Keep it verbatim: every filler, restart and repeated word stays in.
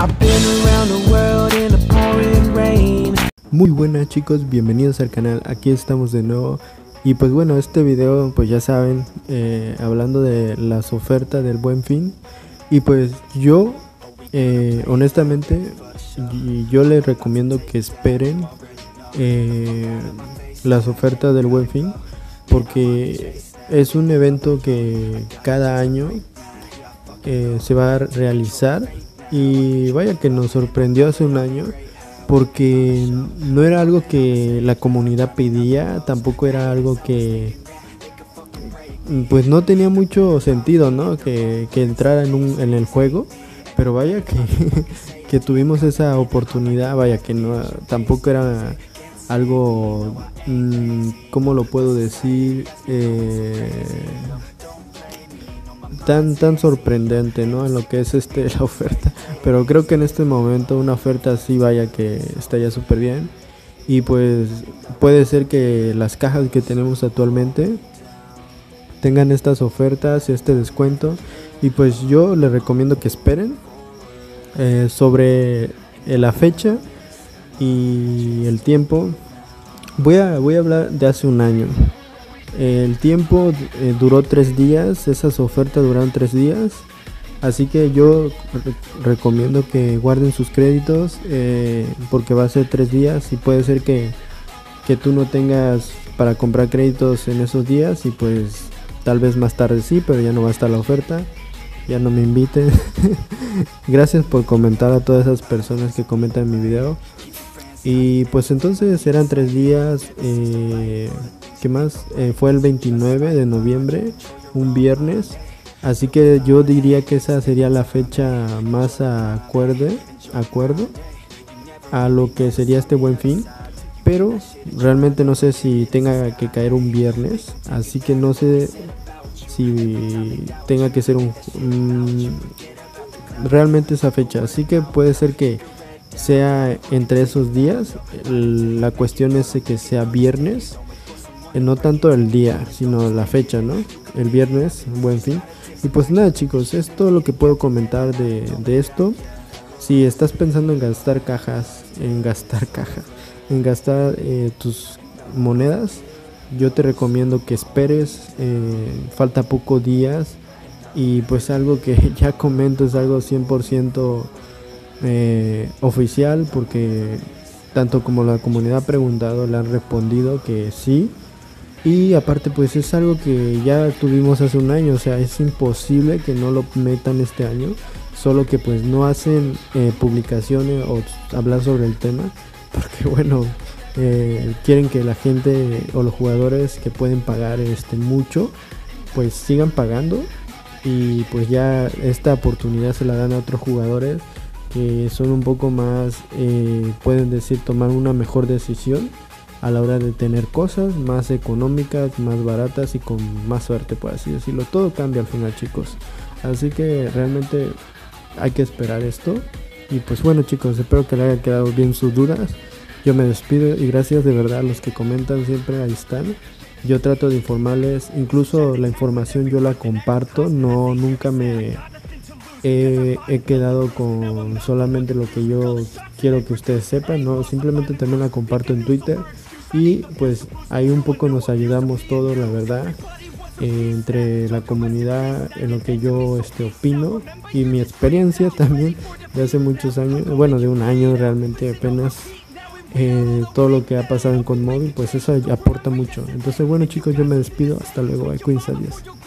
Muy buenas chicos, bienvenidos al canal, aquí estamos de nuevo. Y pues bueno, este video pues ya saben, eh, hablando de las ofertas del Buen Fin. Y pues yo eh, honestamente yo les recomiendo que esperen eh, las ofertas del Buen Fin, porque es un evento que cada año eh, se va a realizar. Y vaya que nos sorprendió hace un año, porque no era algo que la comunidad pedía, tampoco era algo que pues no tenía mucho sentido, ¿no? Que, que entrara en, un, en el juego, pero vaya que, que tuvimos esa oportunidad, vaya que no, tampoco era algo, mmm, ¿cómo lo puedo decir? Eh, tan tan sorprendente, ¿no? En lo que es este la oferta, pero creo que en este momento una oferta así vaya que está ya súper bien. Y pues puede ser que las cajas que tenemos actualmente tengan estas ofertas y este descuento, y pues yo les recomiendo que esperen. Eh, sobre eh, la fecha y el tiempo, voy a voy a hablar de hace un año. El tiempo eh, duró tres días, esas ofertas duraron tres días, así que yo re recomiendo que guarden sus créditos, eh, porque va a ser tres días y puede ser que, que tú no tengas para comprar créditos en esos días, y pues tal vez más tarde sí, pero ya no va a estar la oferta, ya no me inviten. Gracias por comentar a todas esas personas que comentan mi video. Y pues entonces eran tres días. eh, ¿Qué más? Eh, fue el veintinueve de noviembre, un viernes. Así que yo diría que esa sería la fecha más acorde, acuerdo a lo que sería este Buen Fin. Pero realmente no sé si tenga que caer un viernes, así que no sé si tenga que ser un, un realmente esa fecha. Así que puede ser que sea entre esos días. La cuestión es que sea viernes, no tanto el día sino la fecha, ¿no? El viernes, Buen Fin. Y pues nada chicos, es todo lo que puedo comentar de, de esto. Si estás pensando en gastar cajas, en gastar cajas, en gastar eh, tus monedas, yo te recomiendo que esperes. Eh, falta pocos días, y pues algo que ya comento es algo cien por ciento eh, oficial, porque tanto como la comunidad ha preguntado, le han respondido que sí. Y aparte pues es algo que ya tuvimos hace un año, o sea, es imposible que no lo metan este año, solo que pues no hacen eh, publicaciones o hablar sobre el tema, porque bueno, eh, quieren que la gente o los jugadores que pueden pagar este mucho, pues sigan pagando, y pues ya esta oportunidad se la dan a otros jugadores que son un poco más, eh, pueden decir, tomar una mejor decisión a la hora de tener cosas más económicas, más baratas y con más suerte, por así decirlo. Todo cambia al final chicos, así que realmente hay que esperar esto. Y pues bueno chicos, espero que les haya quedado bien sus dudas. Yo me despido y gracias de verdad a los que comentan siempre, ahí están. Yo trato de informarles, incluso la información yo la comparto, no nunca me he, he quedado con solamente lo que yo quiero que ustedes sepan, no, simplemente también la comparto en Twitter. Y pues ahí un poco nos ayudamos todos, la verdad, eh, entre la comunidad, en lo que yo este, opino y mi experiencia también de hace muchos años, bueno, de un año realmente apenas, eh, todo lo que ha pasado en Conmóvil, pues eso aporta mucho. Entonces bueno chicos, yo me despido, hasta luego, cuídense, adiós.